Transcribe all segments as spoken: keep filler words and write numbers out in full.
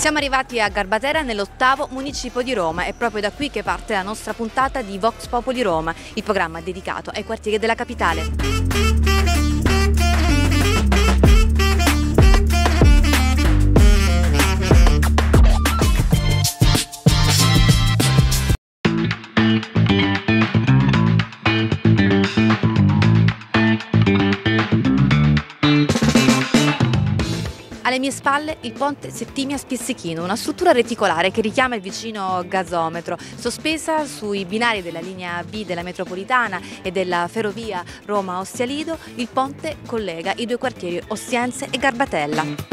Siamo arrivati a Garbatella, nell'ottavo municipio di Roma. È proprio da qui che parte la nostra puntata di Vox Populi Roma, il programma dedicato ai quartieri della capitale. Alle mie spalle il ponte Settimia Spizzechino, una struttura reticolare che richiama il vicino gasometro. Sospesa sui binari della linea B della metropolitana e della ferrovia Roma-Ostia Lido, il ponte collega i due quartieri Ostiense e Garbatella.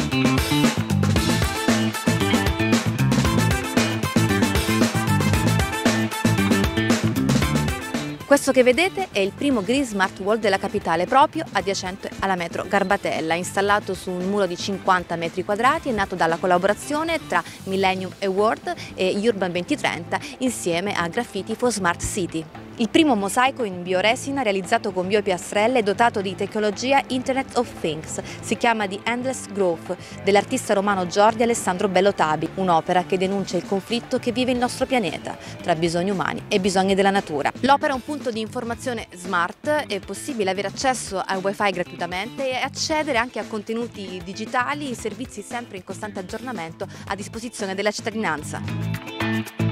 Questo che vedete è il primo Green Smart Wall della capitale, proprio adiacente alla metro Garbatella, installato su un muro di cinquanta metri quadrati, è nato dalla collaborazione tra Millennium Award e Urban duemilatrenta insieme a Graffiti for Smart City. Il primo mosaico in bioresina realizzato con biopiastrelle e dotato di tecnologia Internet of Things. Si chiama The Endless Growth dell'artista romano Jordi Alessandro Bellotabi, un'opera che denuncia il conflitto che vive il nostro pianeta tra bisogni umani e bisogni della natura. L'opera è un punto di informazione smart, è possibile avere accesso al wifi gratuitamente e accedere anche a contenuti digitali, servizi sempre in costante aggiornamento a disposizione della cittadinanza.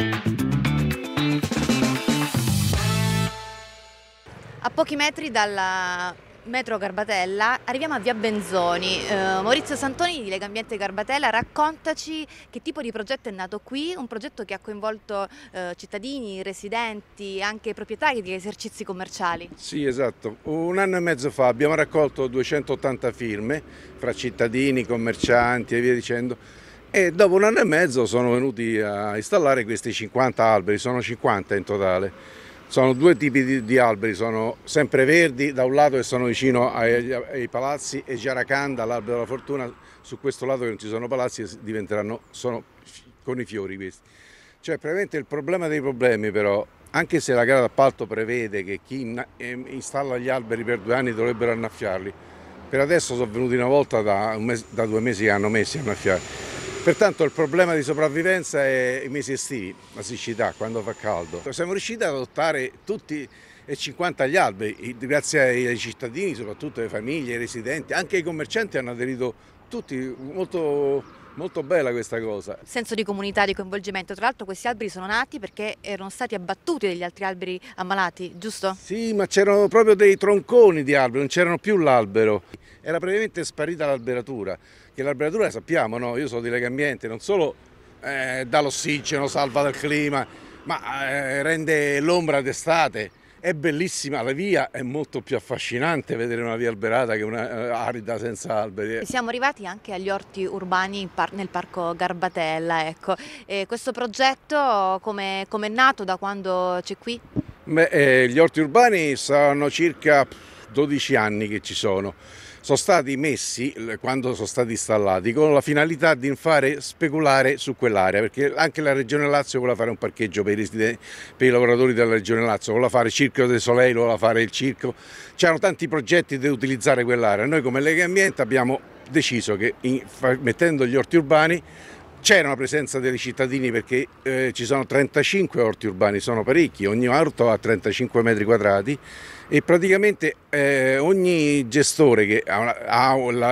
A pochi metri dalla metro Garbatella arriviamo a via Benzoni. Eh, Maurizio Santoni di Legambiente Garbatella, raccontaci che tipo di progetto è nato qui, un progetto che ha coinvolto eh, cittadini, residenti, anche proprietari di esercizi commerciali. Sì, esatto. Un anno e mezzo fa abbiamo raccolto duecentottanta firme fra cittadini, commercianti e via dicendo. E dopo un anno e mezzo sono venuti a installare questi cinquanta alberi, sono cinquanta in totale. Sono due tipi di, di alberi, sono sempreverdi da un lato che sono vicino ai, ai palazzi e Giaracanda, l'albero della fortuna, su questo lato che non ci sono palazzi diventeranno, sono con i fiori questi. Cioè praticamente il problema dei problemi però, anche se la gara d'appalto prevede che chi installa gli alberi per due anni dovrebbero annaffiarli, per adesso sono venuti una volta da, un mese, da due mesi che hanno messi a annaffiare. Pertanto il problema di sopravvivenza è i mesi estivi, la siccità, quando fa caldo. Siamo riusciti ad adottare tutti e cinquanta gli alberi, grazie ai cittadini, soprattutto alle famiglie, ai residenti, anche i commercianti hanno aderito tutti, molto, molto bella questa cosa. Senso di comunità, di coinvolgimento, tra l'altro questi alberi sono nati perché erano stati abbattuti degli altri alberi ammalati, giusto? Sì, ma c'erano proprio dei tronconi di alberi, non c'erano più l'albero, era praticamente sparita l'alberatura. Che l'alberatura sappiamo, no? Io sono di Legambiente, non solo eh, dà l'ossigeno, salva dal clima, ma eh, rende l'ombra d'estate, è bellissima, la via è molto più affascinante vedere una via alberata che una eh, arida senza alberi. E siamo arrivati anche agli orti urbani par nel parco Garbatella, ecco. E questo progetto come è nato, da quando c'è qui? Beh, eh, gli orti urbani sono circa dodici anni che ci sono. Sono stati messi, quando sono stati installati, con la finalità di fare speculare su quell'area, perché anche la Regione Lazio voleva fare un parcheggio per i, residenti, per i lavoratori della Regione Lazio, voleva fare il Circo dei Soleil, voleva fare il circo, c'erano tanti progetti di utilizzare quell'area. Noi come Legambiente abbiamo deciso che in, mettendo gli orti urbani c'era una presenza dei cittadini, perché eh, ci sono trentacinque orti urbani, sono parecchi, ogni orto ha trentacinque metri quadrati e praticamente eh, ogni gestore che ha, ha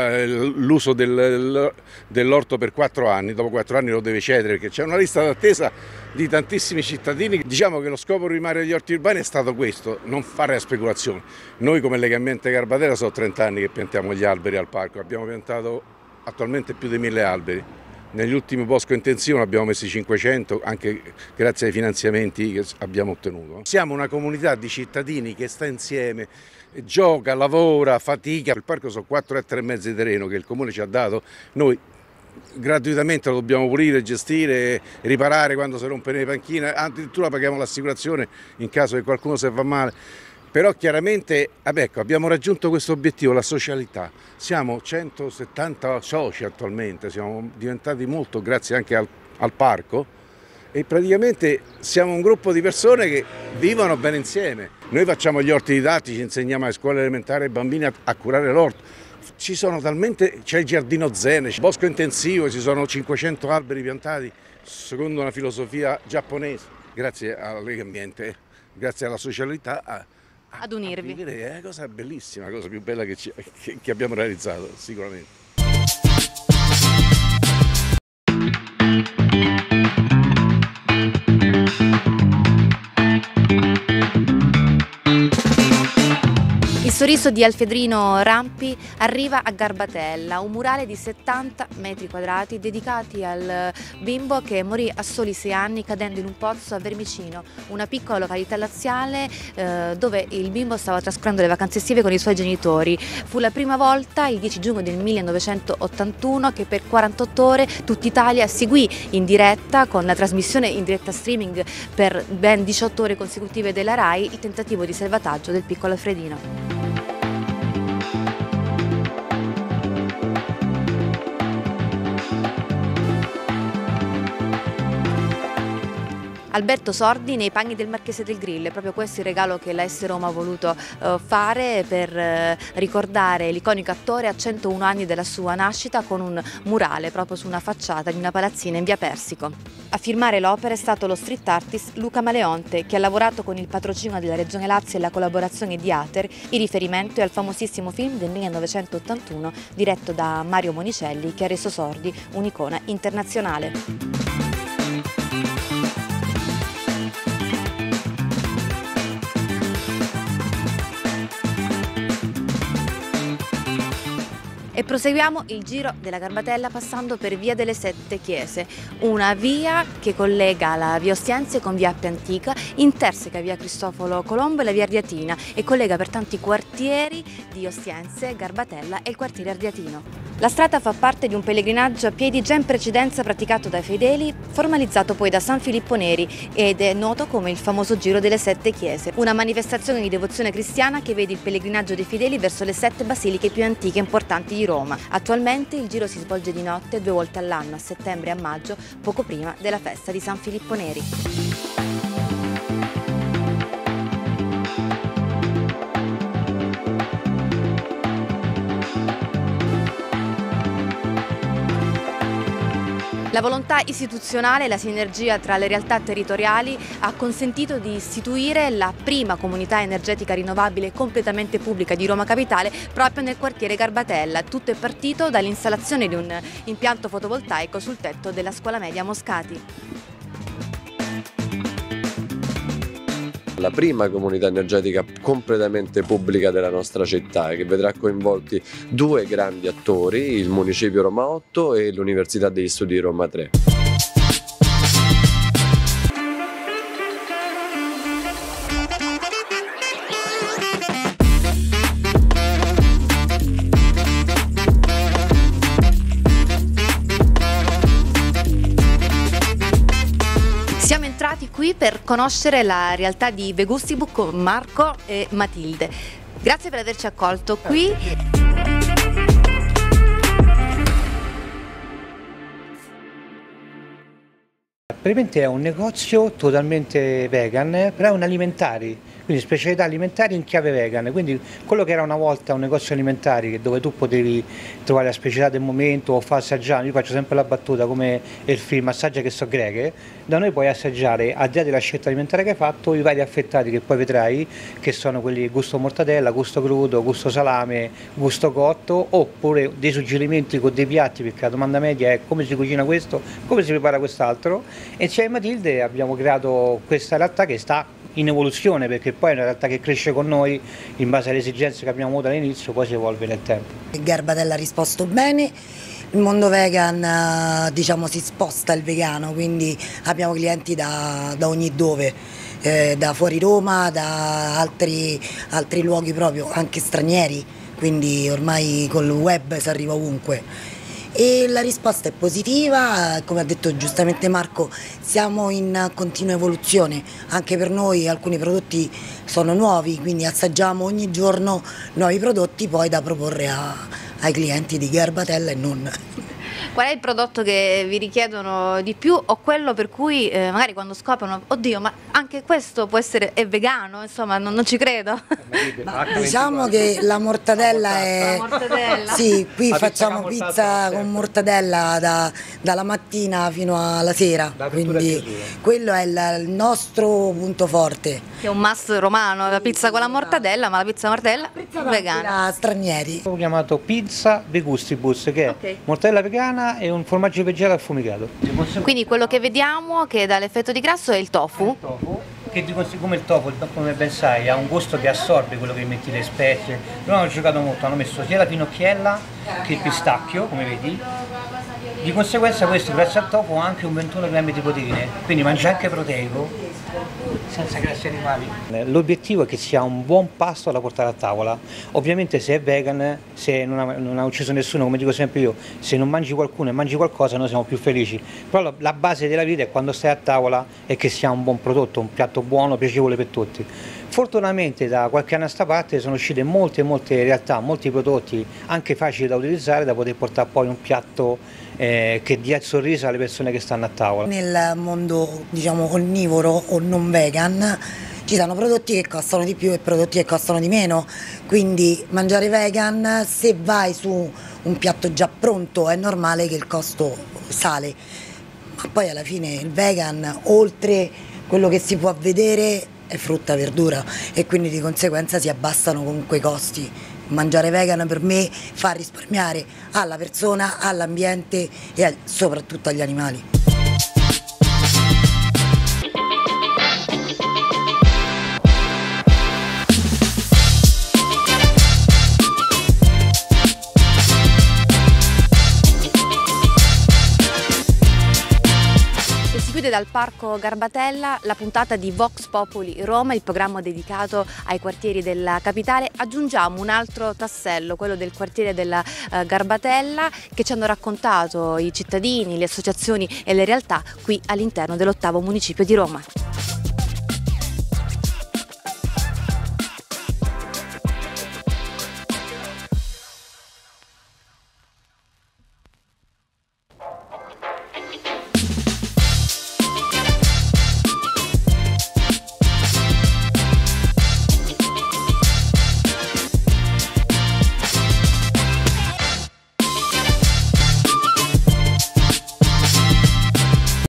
l'uso del, dell'orto per quattro anni, dopo quattro anni lo deve cedere, perché c'è una lista d'attesa di tantissimi cittadini. Diciamo che lo scopo primario degli orti urbani è stato questo, non fare speculazione. Noi come Legambiente Garbatella sono trenta anni che piantiamo gli alberi al parco, abbiamo piantato attualmente più di mille alberi. Negli ultimi bosco intensivo ne abbiamo messi cinquecento, anche grazie ai finanziamenti che abbiamo ottenuto. Siamo una comunità di cittadini che sta insieme, gioca, lavora, fatica. Il parco sono quattro ettari e mezzo di terreno che il comune ci ha dato. Noi gratuitamente lo dobbiamo pulire, gestire, riparare quando si rompe le panchine, addirittura paghiamo l'assicurazione in caso che qualcuno si fa male. Però chiaramente ecco, abbiamo raggiunto questo obiettivo, la socialità. Siamo centosettanta soci attualmente, siamo diventati molto grazie anche al, al parco e praticamente siamo un gruppo di persone che vivono bene insieme. Noi facciamo gli orti didattici, insegniamo alle scuole elementari ai bambini a, a curare l'orto. Ci sono talmente, c'è il giardino zen, c'è il bosco intensivo, ci sono cinquecento alberi piantati secondo una filosofia giapponese, grazie alla Lega Ambiente, grazie alla socialità a, a, ad unirvi. A vivere, è una cosa bellissima, la cosa più bella che, ci, che, che abbiamo realizzato sicuramente. Il sorriso di Alfedrino Rampi arriva a Garbatella, un murale di settanta metri quadrati dedicati al bimbo che morì a soli sei anni cadendo in un pozzo a Vermicino, una piccola località laziale eh, dove il bimbo stava trascorrendo le vacanze estive con i suoi genitori. Fu la prima volta, il dieci giugno del millenovecentottantuno, che per quarantotto ore tutta Italia seguì in diretta, con la trasmissione in diretta streaming per ben diciotto ore consecutive della RAI, il tentativo di salvataggio del piccolo Alfredino. Alberto Sordi nei panni del Marchese del Grillo, è proprio questo il regalo che l'A S Roma ha voluto uh, fare per uh, ricordare l'iconico attore a centouno anni dalla sua nascita, con un murale proprio su una facciata di una palazzina in via Persico. A firmare l'opera è stato lo street artist Luca Maleonte, che ha lavorato con il patrocinio della Regione Lazio e la collaborazione di Ater. Il riferimento è al famosissimo film del millenovecentottantuno diretto da Mario Monicelli, che ha reso Sordi un'icona internazionale. E proseguiamo il giro della Garbatella passando per via delle Sette Chiese, una via che collega la via Ostiense con via Appia Antica, interseca via Cristoforo Colombo e la via Ardiatina e collega per tanti quartieri di Ostiense, Garbatella e il quartiere ardiatino. La strada fa parte di un pellegrinaggio a piedi già in precedenza praticato dai fedeli, formalizzato poi da San Filippo Neri, ed è noto come il famoso Giro delle Sette Chiese, una manifestazione di devozione cristiana che vede il pellegrinaggio dei fedeli verso le sette basiliche più antiche e importanti di Roma. Attualmente il giro si svolge di notte due volte all'anno, a settembre e a maggio, poco prima della festa di San Filippo Neri. La volontà istituzionale e la sinergia tra le realtà territoriali ha consentito di istituire la prima comunità energetica rinnovabile completamente pubblica di Roma Capitale proprio nel quartiere Garbatella. Tutto è partito dall'installazione di un impianto fotovoltaico sul tetto della scuola media Moscati. La prima comunità energetica completamente pubblica della nostra città, che vedrà coinvolti due grandi attori, il Municipio Roma otto e l'Università degli Studi Roma tre. Siamo entrati qui per conoscere la realtà di Vegustibus con Marco e Matilde. Grazie per averci accolto qui. Praticamente è un negozio totalmente vegan, però è un alimentari, quindi specialità alimentari in chiave vegan, quindi quello che era una volta un negozio alimentari dove tu potevi trovare la specialità del momento o far assaggiare, io faccio sempre la battuta come il film Assaggia che so greche, da noi puoi assaggiare, al di là della scelta alimentare che hai fatto, i vari affettati che poi vedrai, che sono quelli gusto mortadella, gusto crudo, gusto salame, gusto cotto, oppure dei suggerimenti con dei piatti, perché la domanda media è come si cucina questo, come si prepara quest'altro. E insieme a Matilde abbiamo creato questa realtà che sta in evoluzione, perché poi è una realtà che cresce con noi in base alle esigenze che abbiamo avuto all'inizio, poi si evolve nel tempo. Garbatella ha risposto bene, il mondo vegan diciamo si sposta al vegano, quindi abbiamo clienti da, da ogni dove, eh, da fuori Roma, da altri, altri luoghi proprio, anche stranieri, quindi ormai col web si arriva ovunque. E la risposta è positiva, come ha detto giustamente Marco, siamo in continua evoluzione, anche per noi alcuni prodotti sono nuovi, quindi assaggiamo ogni giorno nuovi prodotti poi da proporre a, ai clienti di Garbatella e non. Qual è il prodotto che vi richiedono di più o quello per cui eh, magari quando scoprono, oddio, ma anche questo può essere è vegano, insomma, non, non ci credo. Ma diciamo che la mortadella è... La mortadella. Sì, qui La pizza facciamo con pizza mortadella, con mortadella da- dalla mattina fino alla sera, L'apertura e quindi chiusura. quello è il, il nostro punto forte. Che è un must romano, la pizza con la mortadella, ma la pizza mortadella vegana. Da stranieri. Ho chiamato pizza de gustibus, che è Ok. mortadella vegana e un formaggio vegetato affumicato. Quindi quello che vediamo che dà l'effetto di grasso è il tofu. Il tofu, che di cons- come il tofu, come ben sai, ha un gusto che assorbe quello che metti le spezie. Loro hanno giocato molto, hanno messo sia la finocchiella che il pistacchio, come vedi. Di conseguenza questo, grazie al tofu, ha anche un ventuno grammi di proteine, quindi mangia anche proteico senza grassi animali. L'obiettivo è che sia un buon pasto da portare a tavola. Ovviamente se è vegan, se non ha, non ha ucciso nessuno, come dico sempre io, se non mangi qualcuno e mangi qualcosa noi siamo più felici. Però la, la base della vita è quando stai a tavola è che sia un buon prodotto, un piatto buono, piacevole per tutti. Fortunatamente da qualche anno a sta parte sono uscite molte molte realtà, molti prodotti anche facili da utilizzare da poter portare poi un piatto eh, che dia il sorriso alle persone che stanno a tavola. Nel mondo, diciamo, onnivoro o non vegan ci sono prodotti che costano di più e prodotti che costano di meno, quindi mangiare vegan, se vai su un piatto già pronto è normale che il costo sale, ma poi alla fine il vegan, oltre quello che si può vedere, è frutta e verdura e quindi di conseguenza si abbassano comunque i costi. Mangiare vegan per me fa risparmiare alla persona, all'ambiente e al- soprattutto agli animali. E si chiude dal Parco Garbatella la puntata di Vox Populi Roma, il programma dedicato ai quartieri della capitale. Aggiungiamo un altro tassello, quello del quartiere della eh, Garbatella, che ci hanno raccontato i cittadini, le associazioni e le realtà qui all'interno dell'ottavo municipio di Roma.